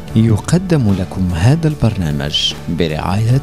يقدم لكم هذا البرنامج برعاية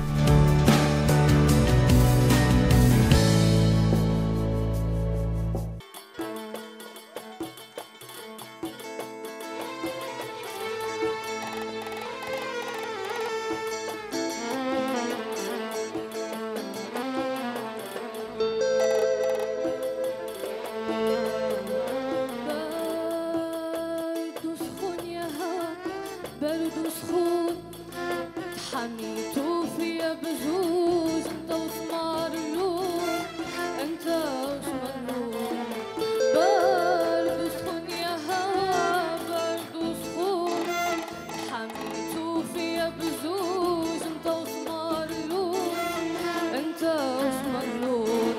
برد وسخون تحميتو فيا بزوز انت وثمار اللون انت وثمار اللون برد وسخون يا هوا برد وسخون تحميتو فيا بزوز انت وثمار اللون انت وثمار اللون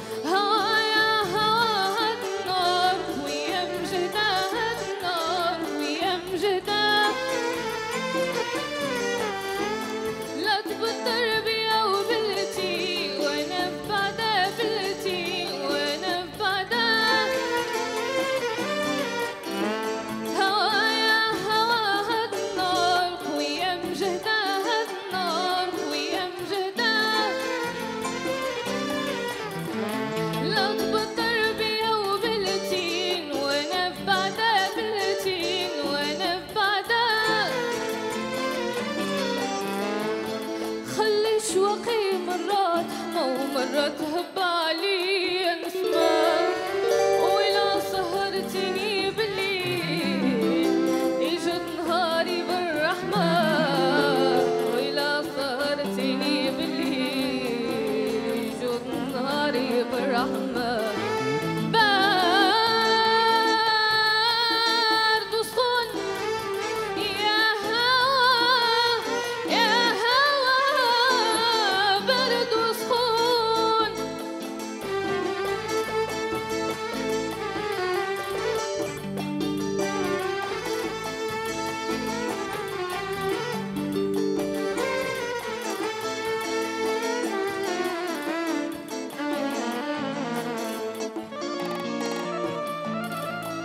شوقي مرات ومرات هبالي نسمع وإلا سهرتني بالليل يجد نهاري بالرحمة وإلا سهرتني بالليل يجد نهاري بالرحمة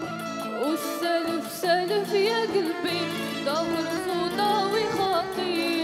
والسلف سلف يا قلبي ظهر صودا وخاطي